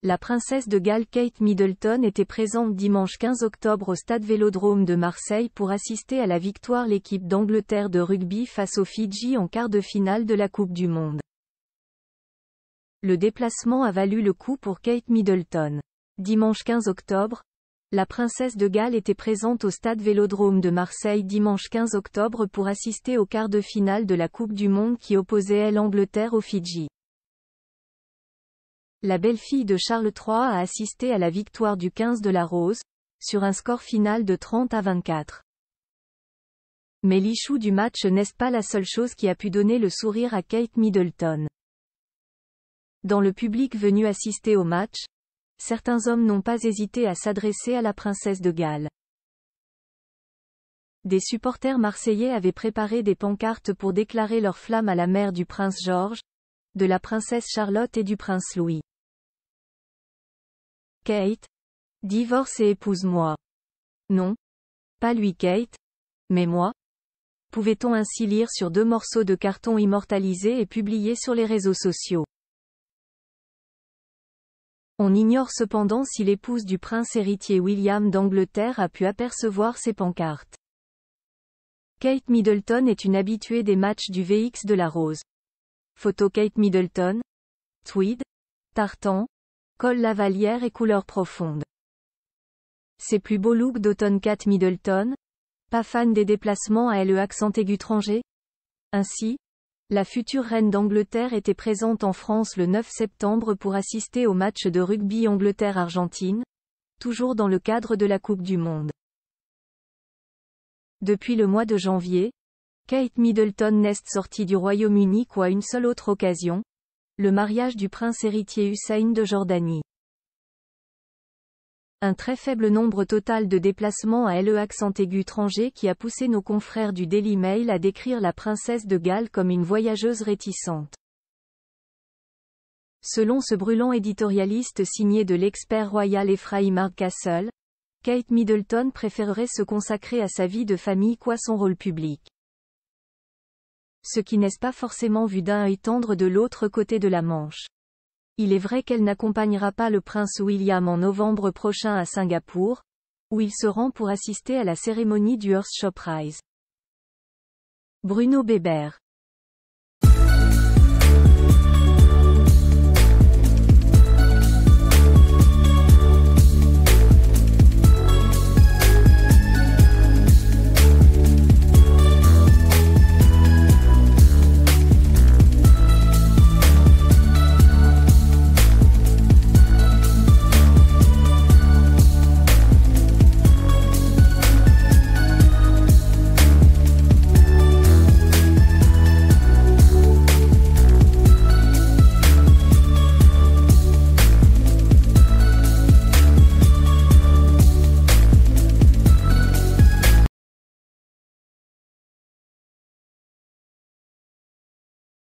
La princesse de Galles Kate Middleton était présente dimanche 15 octobre au stade Vélodrome de Marseille pour assister à la victoire l'équipe d'Angleterre de rugby face aux Fidji en quart de finale de la Coupe du Monde. Le déplacement a valu le coup pour Kate Middleton. Dimanche 15 octobre, la princesse de Galles était présente au stade Vélodrome de Marseille dimanche 15 octobre pour assister au quart de finale de la Coupe du Monde qui opposait l'Angleterre aux Fidji. La belle-fille de Charles III a assisté à la victoire du 15 de la Rose, sur un score final de 30-24. Mais l'issue du match n'est pas la seule chose qui a pu donner le sourire à Kate Middleton. Dans le public venu assister au match, certains hommes n'ont pas hésité à s'adresser à la princesse de Galles. Des supporters marseillais avaient préparé des pancartes pour déclarer leur flamme à la mère du prince George, de la princesse Charlotte et du prince Louis. Kate, divorce et épouse-moi. Non, pas lui Kate, mais moi. Pouvait-on ainsi lire sur 2 morceaux de carton immortalisés et publiés sur les réseaux sociaux. On ignore cependant si l'épouse du prince héritier William d'Angleterre a pu apercevoir ces pancartes. Kate Middleton est une habituée des matchs du VX de la Rose. Photo Kate Middleton. Tweed, tartan, col lavalière et couleur profonde. Ses plus beaux looks d'automne. Kate Middleton. Pas fan des déplacements à LE accent aigu étranger. Ainsi, la future reine d'Angleterre était présente en France le 9 septembre pour assister au match de rugby Angleterre-Argentine, toujours dans le cadre de la Coupe du Monde. Depuis le mois de janvier, Kate Middleton n'est sortie du Royaume-Uni qu'à une seule autre occasion, le mariage du prince héritier Hussein de Jordanie. Un très faible nombre total de déplacements à LE accent aigu étranger qui a poussé nos confrères du Daily Mail à décrire la princesse de Galles comme une voyageuse réticente. Selon ce brûlant éditorialiste signé de l'expert royal Ephraim Hardcastle, Kate Middleton préférerait se consacrer à sa vie de famille qu'à son rôle public. Ce qui n'est pas forcément vu d'un œil tendre de l'autre côté de la Manche. Il est vrai qu'elle n'accompagnera pas le prince William en novembre prochain à Singapour, où il se rend pour assister à la cérémonie du Earthshot Prize. Bruno Bébert.